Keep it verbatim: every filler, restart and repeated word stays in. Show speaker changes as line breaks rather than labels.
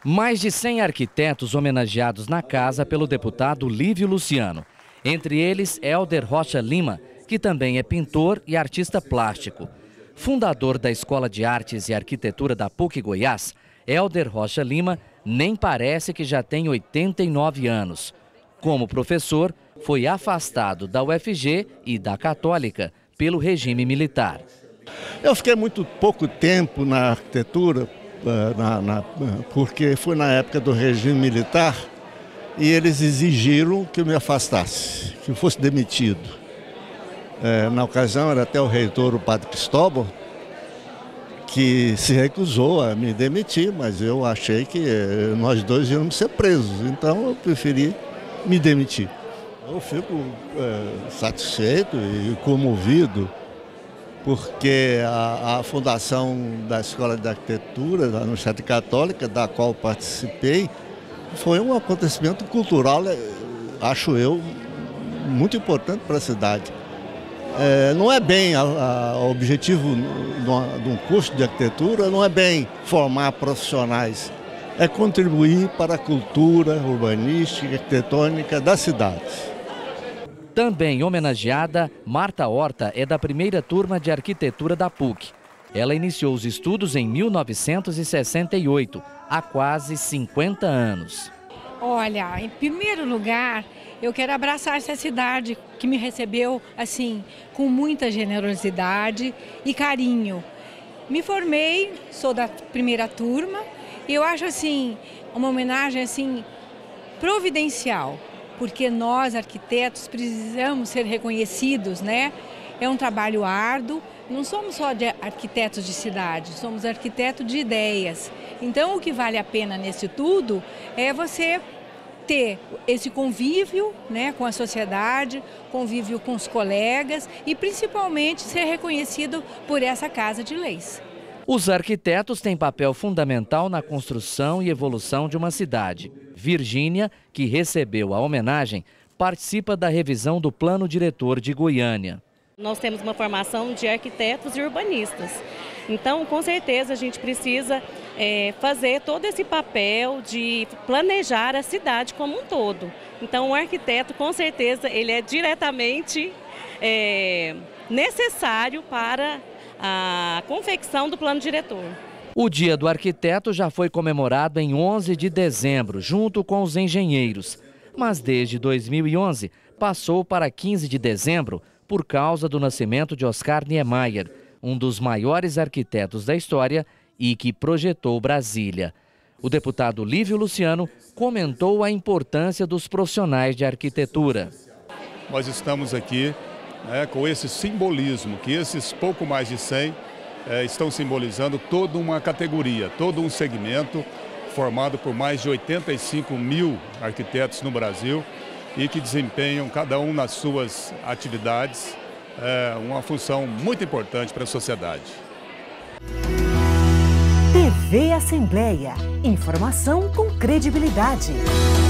Mais de cem arquitetos homenageados na casa pelo deputado Lívio Luciano. Entre eles, Helder Rocha Lima, que também é pintor e artista plástico. Fundador da Escola de Artes e Arquitetura da PUC Goiás, Helder Rocha Lima nem parece que já tem oitenta e nove anos. Como professor, foi afastado da U F G e da Católica pelo regime militar.
Eu fiquei muito pouco tempo na arquitetura, na, na, porque foi na época do regime militar e eles exigiram que eu me afastasse, que eu fosse demitido. É, na ocasião era até o reitor, o padre Cristóbal, que se recusou a me demitir, mas eu achei que nós dois íamos ser presos, então eu preferi me demitir. Eu fico é, satisfeito e comovido, porque a, a fundação da Escola de Arquitetura da Universidade Católica, da qual participei, foi um acontecimento cultural, acho eu, muito importante para a cidade. É, não é bem o objetivo de um curso de arquitetura, não é bem formar profissionais, é contribuir para a cultura urbanística e arquitetônica das cidades.
Também homenageada, Marta Horta é da primeira turma de arquitetura da PUC. Ela iniciou os estudos em mil novecentos e sessenta e oito, há quase cinquenta anos.
Olha, em primeiro lugar, eu quero abraçar essa cidade que me recebeu assim com muita generosidade e carinho. Me formei, sou da primeira turma e eu acho assim uma homenagem assim providencial, porque nós arquitetos precisamos ser reconhecidos, né? É um trabalho árduo. Não somos só de arquitetos de cidade, somos arquitetos de ideias. Então, o que vale a pena nesse tudo é você ter esse convívio, né, com a sociedade, convívio com os colegas e, principalmente, ser reconhecido por essa Casa de Leis.
Os arquitetos têm papel fundamental na construção e evolução de uma cidade. Virgínia, que recebeu a homenagem, participa da revisão do Plano Diretor de Goiânia.
Nós temos uma formação de arquitetos e urbanistas, então com certeza a gente precisa é, fazer todo esse papel de planejar a cidade como um todo. Então o arquiteto com certeza ele é diretamente é, necessário para a confecção do plano diretor.
O Dia do Arquiteto já foi comemorado em onze de dezembro, junto com os engenheiros, mas desde dois mil e onze passou para quinze de dezembro, por causa do nascimento de Oscar Niemeyer, um dos maiores arquitetos da história e que projetou Brasília. O deputado Lívio Luciano comentou a importância dos profissionais de arquitetura.
Nós estamos aqui né, com esse simbolismo, que esses pouco mais de cem é, estão simbolizando toda uma categoria, todo um segmento formado por mais de oitenta e cinco mil arquitetos no Brasil, e que desempenham, cada um nas suas atividades, é, uma função muito importante para a sociedade.
T V Assembleia. Informação com credibilidade.